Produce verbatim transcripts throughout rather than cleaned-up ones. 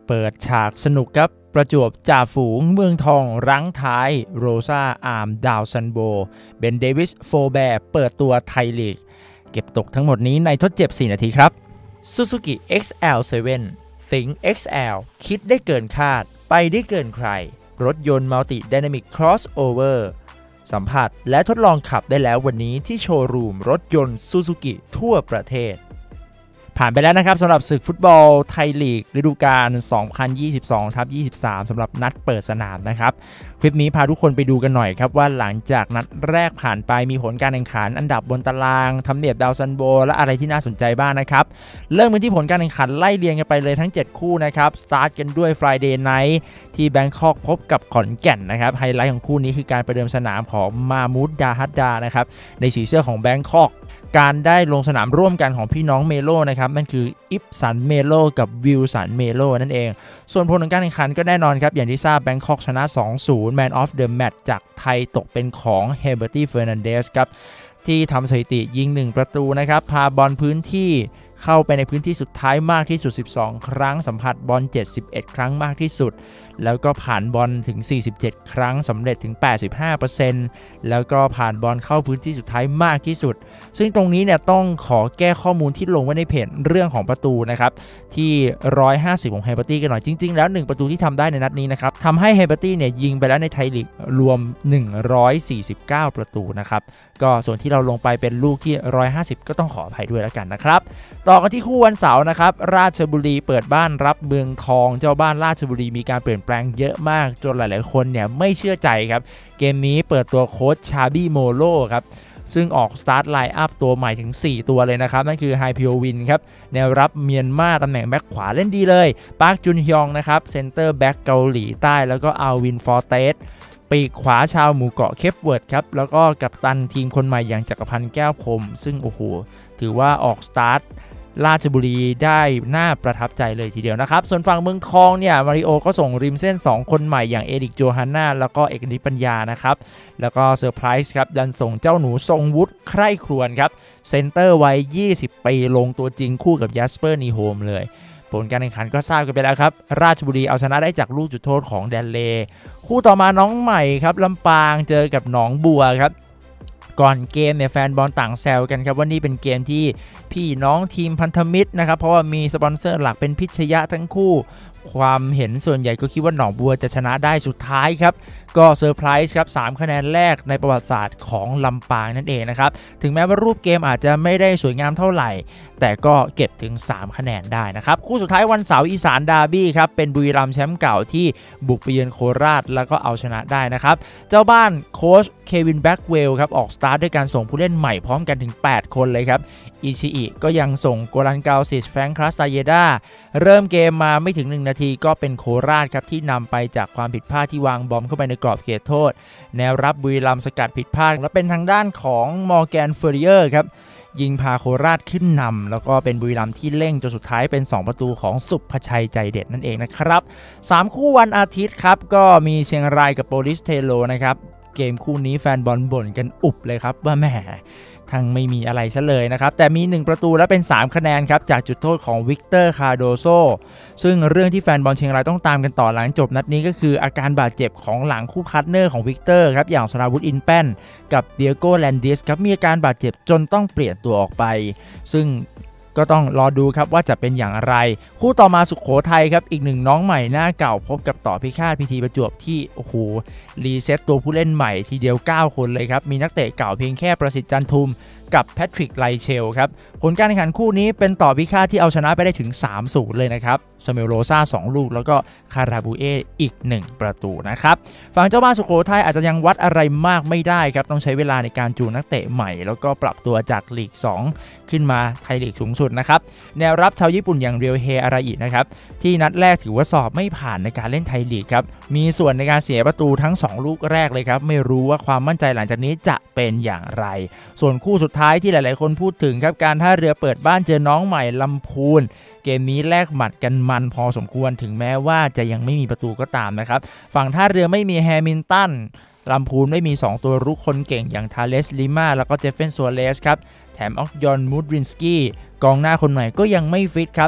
เปิดฉากสนุกครับประจวบจ่าฝูงเมืองทองรั้งท้ายโรซาอาร์มดาวซันโบเบนเดวิสโฟแบร์เปิดตัวไทยลีกเก็บตกทั้งหมดนี้ในทดเจ็บสี่นาทีครับ Suzuki เอ็กซ์ แอล เซเว่น Think เอ็กซ์ แอล คิดได้เกินคาดไปได้เกินใครรถยนต์ Multi Dynamic Crossover สัมผัสและทดลองขับได้แล้ววันนี้ที่โชว์รูมรถยนต์ Suzuki ทั่วประเทศผ่านไปแล้วนะครับสำหรับศึกฟุตบอลไทยลีกฤดูกาล สองพันยี่สิบสอง ยี่สิบสาม สำหรับนัดเปิดสนามนะครับคลิปนี้พาทุกคนไปดูกันหน่อยครับว่าหลังจากนัดแรกผ่านไปมีผลการแข่งขันอันดับบนตารางทำเนียบดาวซันโบและอะไรที่น่าสนใจบ้างนะครับเริ่มกันที่ผลการแข่งขันไล่เรียงกันไปเลยทั้งเจ็ดคู่นะครับสตาร์ทกันด้วย Friday Night ที่แบงคอกพบกับขอนแก่นนะครับไฮไลท์ของคู่นี้คือการประเดิมสนามของมามูดดาฮัดดานะครับในสีเสื้อของแบงคอกการได้ลงสนามร่วมกันของพี่น้องเมโลนะครับนั่นคืออิปสันเมโลกับวิลสันเมโลนั่นเองส่วนผลของการแข่งขันก็แน่นอนครับอย่างที่ทราบแบงคอกชนะ สองศูนย์ Man of the Match จากไทยตกเป็นของเฮเบอร์ตี้เฟอร์นันเดสครับที่ทำสถิติยิงหนึ่งประตูนะครับพาบอลพื้นที่เข้าไปในพื้นที่สุดท้ายมากที่สุดสิบสองครั้งสัมผัสบอลเจ็ดสิบเอ็ดครั้งมากที่สุดแล้วก็ผ่านบอลถึงสี่สิบเจ็ดครั้งสำเร็จถึง แปดสิบห้าเปอร์เซ็นต์ แล้วก็ผ่านบอลเข้าพื้นที่สุดท้ายมากที่สุดซึ่งตรงนี้เนี่ยต้องขอแก้ข้อมูลที่ลงไว้ในเพจเรื่องของประตูนะครับที่หนึ่งร้อยห้าสิบของเฮเบอร์ตี้กันหน่อยจริงๆแล้วหนึ่งประตูที่ทำได้ในนัดนี้นะครับทำให้เฮเบอร์ตี้เนี่ยยิงไปแล้วในไทยลีกรวมหนึ่งร้อยสี่สิบเก้าประตูนะครับก็ส่วนที่เราลงไปเป็นลูกที่หนึ่งร้อยห้าสิบก็ต้องขออภัยด้วยแล้วกันนะครับต่อกันที่คู่วันเสาร์นะครับราชบุรีเปิดบ้านรับเมืองทองเจ้าบ้านราชบุรีมีการเปลี่ยนแปลงเยอะมากจนหลายๆคนเนี่ยไม่เชื่อใจครับเกมนี้เปิดตัวโค้ชชาบี้โมโลครับซึ่งออกสตาร์ทไลน์อัพตัวใหม่ถึงสี่ตัวเลยนะครับนั่นคือไฮพิโอวินครับแนวรับเมียนมาตำแหน่งแบ็คขวาเล่นดีเลยปาร์คจุนฮยองนะครับเซนเตอร์แบ็คเกาหลีใต้แล้วก็อัลวินฟอร์เตสปีกขวาชาวหมู่เกาะเคปเวิร์ดครับแล้วก็กัปตันทีมคนใหม่อย่างจักรพันธ์แก้วพรหมซึ่งโอ้โหถือว่าออกสตาร์ทราชบุรีได้น่าประทับใจเลยทีเดียวนะครับส่วนฝั่งเมืองทองเนี่ยมาริโอก็ส่งริมเส้นสองคนใหม่อย่างเอริกโจฮันนาแล้วก็เอกนิตปัญญานะครับแล้วก็เซอร์ไพรส์ครับดันส่งเจ้าหนูทรงวุฒิใคร่ครวญครับเซนเตอร์วัยยี่สิบปีลงตัวจริงคู่กับยัสเปอร์นีโฮมเลยผลการแข่งขันก็ทราบกันไปแล้วครับราชบุรีเอาชนะได้จากลูกจุดโทษของแดนเลคู่ต่อมาน้องใหม่ครับลำปางเจอกับหนองบัวครับก่อนเกมเนี่ยแฟนบอลต่างแซวกันครับว่านี่เป็นเกมที่พี่น้องทีมพันธมิตรนะครับเพราะว่ามีสปอนเซอร์หลักเป็นพิชยะทั้งคู่ความเห็นส่วนใหญ่ก็คิดว่าหนองบัวจะชนะได้สุดท้ายครับก็เซอร์ไพรส์ครับสามคะแนนแรกในประวัติศาสตร์ของลำปางนั่นเองนะครับถึงแม้ว่ารูปเกมอาจจะไม่ได้สวยงามเท่าไหร่แต่ก็เก็บถึงสามคะแนนได้นะครับคู่สุดท้ายวันเสาร์อีสานดาร์บี้ครับเป็นบุรีรัมย์แชมป์เก่าที่บุกไปเยือนโคราชแล้วก็เอาชนะได้นะครับเจ้าบ้านโค้ชเควินแบ็กเวลครับออกสตาร์ทด้วยการส่งผู้เล่นใหม่พร้อมกันถึงแปดคนเลยครับอิชิอิก็ยังส่งโกลันเกาซิชแฟรงค์คลาสตาเยดาเริ่มเกมมาไม่ถึงหนึ่งนาทีก็เป็นโคราชครับที่นำไปจากความผิดพลาดที่วางบอมเข้าไปในกรอบเขตโทษแนวรับบุรีรัมย์สกัดผิดพลาดและเป็นทางด้านของมอร์แกนเฟอร์เรียร์ครับยิงพาโคราชขึ้นนำแล้วก็เป็นบุรีรัมย์ที่เร่งจนสุดท้ายเป็นสองประตูของสุภชัยใจเด็ดนั่นเองนะครับสามคู่วันอาทิตย์ครับก็มีเชียงรายกับโปลิสเทโลนะครับเกมคู่นี้แฟนบอลบ่นกันอุบเลยครับว่าแหมทั้งไม่มีอะไรซะเลยนะครับแต่มีหนึ่งประตูและเป็นสามคะแนนครับจากจุดโทษของวิกเตอร์คาโดโซซึ่งเรื่องที่แฟนบอลเชียงรายต้องตามกันต่อหลังจบนัดนี้ก็คืออาการบาดเจ็บของหลังคู่พาร์ทเนอร์ของวิกเตอร์ครับอย่างสราวุธอินแป้นกับเดียโก้แลนดิสครับมีอาการบาดเจ็บจนต้องเปลี่ยนตัวออกไปซึ่งก็ต้องรอดูครับว่าจะเป็นอย่างไรคู่ต่อมาสุโขทัยครับอีกหนึ่งน้องใหม่หน้าเก่าพบกับต่อพิฆาตพีทีประจวบที่โอ้โหรีเซ็ตตัวผู้เล่นใหม่ทีเดียวเก้าคนเลยครับมีนักเตะเก่าเพียงแค่ประสิทธิ์จันทุมกับแพทริกไลเชลครับผลการแข่งขันคู่นี้เป็นต่อพิฆาตที่เอาชนะไปได้ถึง สามศูนย์ เลยนะครับซามูเอลโรซาสองลูกแล้วก็คาราบูเออีกหนึ่งประตูนะครับฝั่งเจ้าบ้านสุโขทัยอาจจะยังวัดอะไรมากไม่ได้ครับต้องใช้เวลาในการจูนนักเตะใหม่แล้วก็ปรับตัวจากลีกสองขึ้นมาไทยลีกสูงสุดนะครับแนวรับชาวญี่ปุ่นอย่างเรียวเฮอาราอินะครับที่นัดแรกถือว่าสอบไม่ผ่านในการเล่นไทยลีกครับมีส่วนในการเสียประตูทั้งสองลูกแรกเลยครับไม่รู้ว่าความมั่นใจหลังจากนี้จะเป็นอย่างไรส่วนคู่สุดท้ายที่หลายๆคนพูดถึงครับการท่าเรือเปิดบ้านเจอน้องใหม่ลำพูนเกมนี้แลกหมัดกันมันพอสมควรถึงแม้ว่าจะยังไม่มีประตูก็ตามนะครับฝั่งท่าเรือไม่มีแฮมิลตันลำพูนไม่มีสองตัวรุกคนเก่งอย่างทาเลสลิมาแล้วก็เจฟเฟนซัวเรสครับแถมออกยอนมูดรินสกี้กองหน้าคนใหม่ก็ยังไม่ฟิตครับ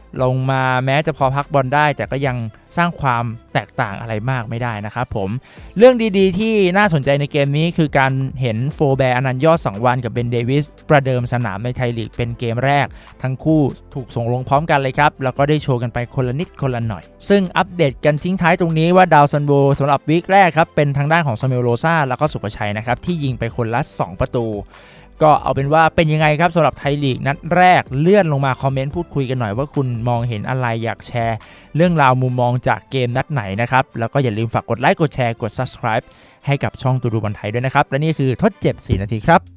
ลงมาแม้จะพอพักบอลได้แต่ก็ยังสร้างความแตกต่างอะไรมากไม่ได้นะครับผมเรื่องดีๆที่น่าสนใจในเกมนี้คือการเห็นโฟแบร์อนันต์ยอดสังวานกับเบนเดวิสประเดิมสนามในไทยลีกเป็นเกมแรกทั้งคู่ถูกส่งลงพร้อมกันเลยครับแล้วก็ได้โชว์กันไปคนละนิดคนละหน่อยซึ่งอัปเดตกันทิ้งท้ายตรงนี้ว่าดาวซันโบสำหรับวีคแรกครับเป็นทางด้านของซามูเอลโรซ่าแล้วก็สุภชัยนะครับที่ยิงไปคนละสองประตูก็เอาเป็นว่าเป็นยังไงครับสำหรับไทยลีกนัดแรกเลื่อนลงมาคอมเมนต์พูดคุยกันหน่อยว่าคุณมองเห็นอะไรอยากแชร์เรื่องราวมุมมองจากเกมนัดไหนนะครับแล้วก็อย่าลืมฝากกดไลค์กดแชร์กด ซับสไครบ์ ให้กับช่องตูดูบอลไทยด้วยนะครับและนี่คือทดเจ็บสี่นาทีครับ